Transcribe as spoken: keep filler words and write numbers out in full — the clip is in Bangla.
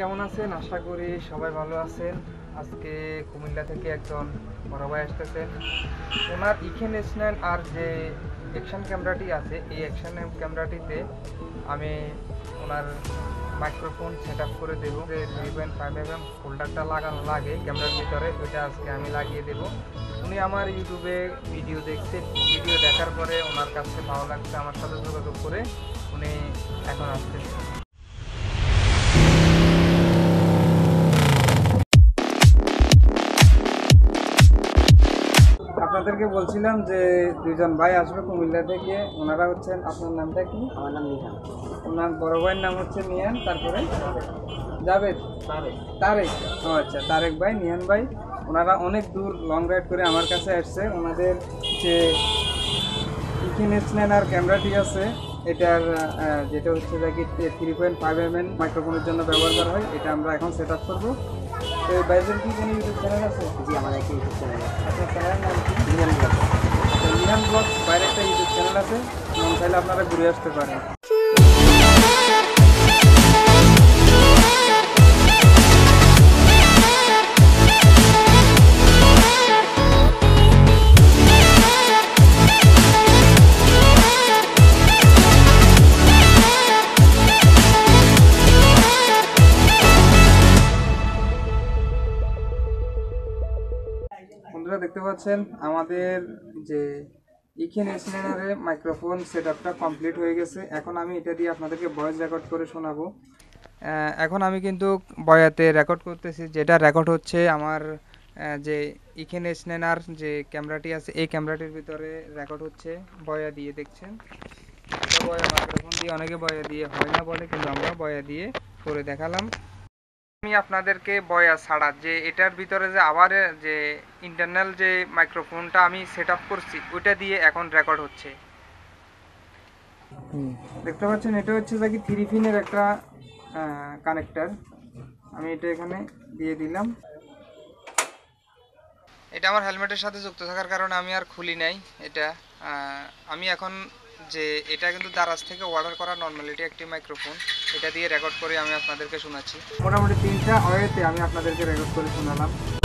কেমন আছেন? আশা করি সবাই ভালো আছেন। আজকে কুমিল্লা থেকে একজন বড় ভাই আসতেছেন। ওনার ইখেন এস নাইন আর যে অ্যাকশন ক্যামেরাটি আছে, এই অ্যাকশন ক্যামেরাটিতে আমি ওনার মাইক্রোফোন সেট আপ করে দেবো। যে three point five M M হোল্ডারটা লাগানো লাগে ক্যামেরার ভিতরে, ওইটা আজকে আমি লাগিয়ে দেবো। উনি আমার ইউটিউবে ভিডিও দেখছে, ভিডিও দেখার পরে ওনার কাছে ভালো লাগছে, আমার সাথে যোগাযোগ করে উনি এখন আসতেছে। আপনাদেরকে বলছিলাম যে দুইজন ভাই আসবে কুমিল্লা থেকে। ওনারা হচ্ছেন, আপনার নামটা কি? আমার নাম নিহান। ওনার বড় ভাইয়ের নাম হচ্ছে নিহান, তারপরে জাভেদ, তারেক। তারেক। ও আচ্ছা, তারেক ভাই, নিহান ভাই। ওনারা অনেক দূর লং রাইড করে আমার কাছে আসছে। ওনাদের যে ইখেন এস নাইন আর ক্যামেরাটি আছে, এটার যেটা হচ্ছে দেখি three point five M M মাইক্রোফোনের জন্য ব্যবহার করা হয়, এটা আমরা এখন সেট আপ করবো। তো এই বাইরের কি কোনো ইউটিউব চ্যানেল আছে? জি, আমার একটা ইউটিউব চ্যানেল আছে। আপনার চ্যানেলের নাম কি? নিহান ব্লগ। নিহান ব্লগ বাইরে একটা ইউটিউব চ্যানেল আছে, মন চাইলে আপনারা ঘুরে আসতে পারেন। বন্ধুরা দেখতে পাচ্ছেন আমাদের যে ইখেন S nine R microphone set আপটা কমপ্লিট হয়ে গেছে। এখন আমি এটা দিয়ে আপনাদেরকে ভয়েস রেকর্ড করে শোনাবো। এখন আমি কিন্তু বয়াতে রেকর্ড করতেছি, যেটা রেকর্ড হচ্ছে আমার যে ইখেন এস নাইন আর যে ক্যামেরাটি আছে, এই ক্যামেরাটির ভিতরে রেকর্ড হচ্ছে বয়া দিয়ে। দেখছেন, এটা বয়া মাইক্রোফোন দিয়ে, অনেকে বয়া দিয়ে হয় না বলে, কিন্তু আমরা বয়া দিয়ে করে দেখালাম। আমি আপনাদেরকে বয়া ছাড়া যে এটার ভিতরে যে আবার যে ইন্টারনাল যে মাইক্রোফোনটা আমি সেট আপ করছি, ওইটা দিয়ে এখন রেকর্ড হচ্ছে। দেখতে পাচ্ছেন, এটা হচ্ছে কি থ্রি পিনের একটা কানেক্টর। আমি এটা এখানে দিয়ে দিলাম। এটা আমার হেলমেটের সাথে যুক্ত থাকার কারণে আমি আর খুলি নাই এটা। আমি এখন যে এটা কিন্তু দারাজ থেকে অর্ডার করা নর্মালিটি একটি মাইক্রোফোন, এটা দিয়ে রেকর্ড করে আমি আপনাদেরকে শোনাচ্ছি। মোটামুটি তিনটা ওয়েতে আমি আপনাদেরকে রেকর্ড করে শোনালাম।